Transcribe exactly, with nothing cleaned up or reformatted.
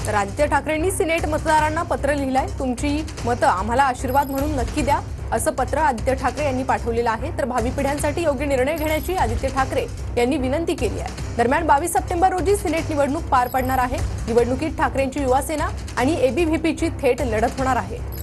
तर आदित्य ठाकरेंनी सिनेट मतदारांना पत्र लिहिलंय, तुमची मतं आम्हाला आशीर्वाद म्हणून नक्की द्या असं पत्र आदित्य ठाकरे यांनी पाठवलेलं आहे। तर भावी पिढ्यांसाठी योग्य निर्णय घेण्याची आदित्य ठाकरे यांनी विनंती केली आहे। दरम्यान बावीस सप्टेंबर रोजी सिनेट निवडणूक पार पडणार आहे। निवडणुकीत ठाकरेंची युवा सेना आणि एबीव्हीपीची थेट लढत होणार आहे।